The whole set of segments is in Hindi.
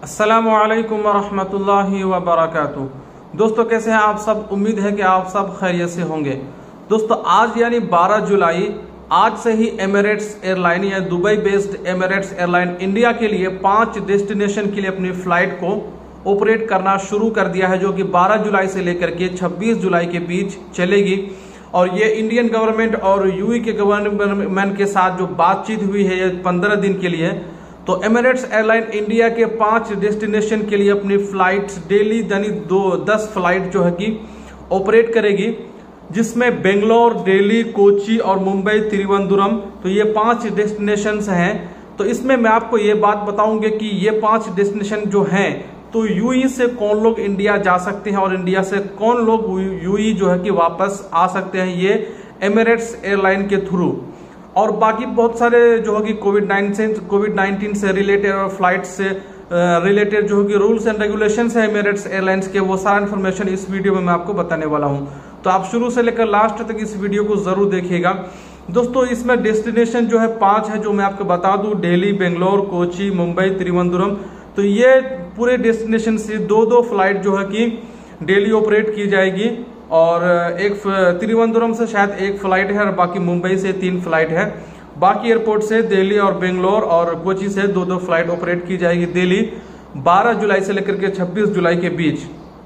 अस्सलामुअलैकुम वरहमतुल्लाहि वबरकातुहू। दोस्तों कैसे हैं आप सब। उम्मीद है कि आप सब खैरियत से होंगे। दोस्तों आज यानी 12 जुलाई आज से ही एमिरेट्स एयरलाइन या Dubai based Emirates airline India के लिए 5 डेस्टिनेशन के लिए अपनी फ्लाइट को ऑपरेट करना शुरू कर दिया है, जो कि 12 जुलाई से लेकर के 26 जुलाई के बीच चलेगी। और ये इंडियन गवर्नमेंट और यूएई के गवर्नमेंट के साथ जो बातचीत हुई है ये 15 दिन के लिए। तो एमिरेट्स एयरलाइन इंडिया के 5 डेस्टिनेशन के लिए अपनी फ्लाइट्स डेली यानी 10 फ्लाइट जो है कि ऑपरेट करेगी, जिसमें बेंगलोर, दिल्ली, कोची और मुंबई, तिरुवनंतपुरम। तो ये 5 डेस्टिनेशंस हैं। तो इसमें मैं आपको ये बात बताऊंगा कि ये 5 डेस्टिनेशन जो हैं तो यूएई से कौन लोग इंडिया जा सकते हैं और इंडिया से कौन लोग यूएई जो है कि वापस आ सकते हैं, ये एमिरेट्स एयरलाइन के थ्रू। और बाकी बहुत सारे जो है कि कोविड-19 से रिलेटेड और फ्लाइट से रिलेटेड जो है कि रूल्स एंड रेगुलेशंस है एमिरेट्स एयरलाइंस के, वो सारा इन्फॉर्मेशन इस वीडियो में मैं आपको बताने वाला हूं। तो आप शुरू से लेकर लास्ट तक इस वीडियो को जरूर देखिएगा। दोस्तों इसमें डेस्टिनेशन जो है 5 है, जो मैं आपको बता दूं, दिल्ली, बेंगलोर, कोची, मुंबई, तिरुवनंतपुरम। तो ये पूरे डेस्टिनेशन से 2-2 फ्लाइट जो है कि डेली ऑपरेट की जाएगी। और एक तिरुवनंतपुरम से शायद 1 फ्लाइट है और बाकी मुंबई से 3 फ्लाइट है। बाकी एयरपोर्ट से दिल्ली और बेंगलोर और कोची से 2-2 फ्लाइट ऑपरेट की जाएगी दिल्ली 12 जुलाई से लेकर के 26 जुलाई के बीच।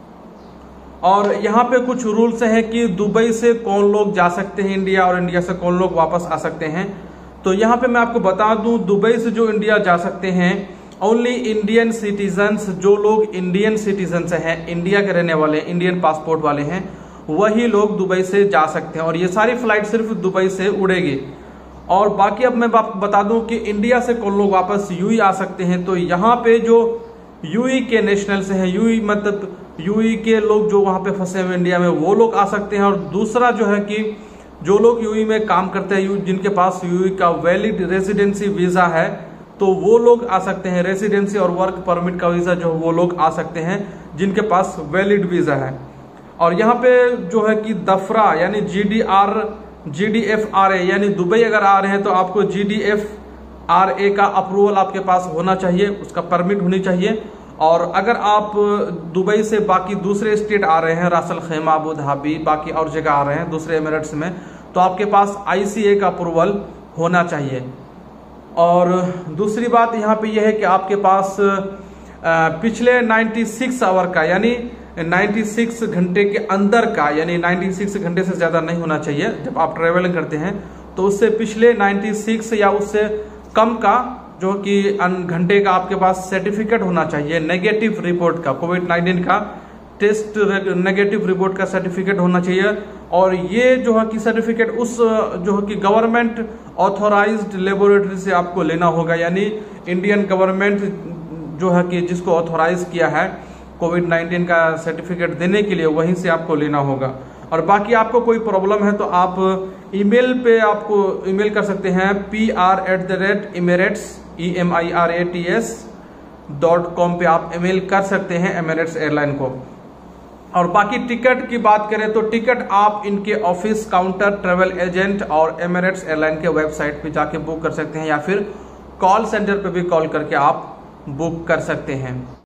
और यहाँ पे कुछ रूल्स हैं कि दुबई से कौन लोग जा सकते हैं इंडिया और इंडिया से कौन लोग वापस आ सकते हैं। तो यहाँ पे मैं आपको बता दूं, दुबई से जो इंडिया जा सकते हैं ओनली इंडियन सिटीजन्स, जो लोग इंडियन सिटीजन्स हैं, इंडिया के रहने वाले, इंडियन पासपोर्ट वाले हैं, वही लोग दुबई से जा सकते हैं। और ये सारी फ्लाइट सिर्फ दुबई से उड़ेगी। और बाकी अब मैं बता दूं कि इंडिया से कौन लोग वापस यूएई आ सकते हैं। तो यहाँ पे जो यूएई के नेशनल्स हैं, यूएई मतलब यूएई के लोग जो वहां पे फंसे हुए इंडिया में, वो लोग आ सकते हैं। और दूसरा जो है कि जो लोग यूएई में काम करते हैं, जिनके पास यूएई का वैलिड रेजिडेंसी वीजा है, तो वो लोग आ सकते हैं। रेसिडेंसी और वर्क परमिट का वीजा जो वो लोग आ सकते हैं जिनके पास वैलिड वीजा है। और यहाँ पे जो है कि दफरा यानी GDFRA यानी दुबई अगर आ रहे हैं तो आपको GDFRA का अप्रूवल आपके पास होना चाहिए, उसका परमिट होनी चाहिए। और अगर आप दुबई से बाकी दूसरे स्टेट आ रहे हैं, रासल खैमा, अबू धाबी, बाकी और जगह आ रहे हैं दूसरे एमिरेट्स में, तो आपके पास ICA का अप्रूवल होना चाहिए। और दूसरी बात यहाँ पे यह है कि आपके पास पिछले 96 आवर का यानी 96 घंटे के अंदर का, यानी 96 घंटे से ज्यादा नहीं होना चाहिए जब आप ट्रेवलिंग करते हैं। तो उससे पिछले 96 या उससे कम का जो कि घंटे का आपके पास सर्टिफिकेट होना चाहिए, नेगेटिव रिपोर्ट का, कोविड-19 का टेस्ट नेगेटिव रिपोर्ट का सर्टिफिकेट होना चाहिए। और ये जो है कि सर्टिफिकेट उस जो है कि गवर्नमेंट ऑथोराइज्ड लेबोरेटरी से आपको लेना होगा, यानी इंडियन गवर्नमेंट जो है कि जिसको ऑथोराइज किया है कोविड-19 का सर्टिफिकेट देने के लिए, वहीं से आपको लेना होगा। और बाकी आपको कोई प्रॉब्लम है तो आप ईमेल पे आपको ईमेल कर सकते हैं PR@emirates.com पे आप ईमेल कर सकते हैं एमिरेट्स एयरलाइन को। और बाकी टिकट की बात करें तो टिकट आप इनके ऑफिस, काउंटर, ट्रेवल एजेंट और एमिरेट्स एयरलाइन के वेबसाइट पे जाके बुक कर सकते हैं, या फिर कॉल सेंटर पे भी कॉल करके आप बुक कर सकते हैं।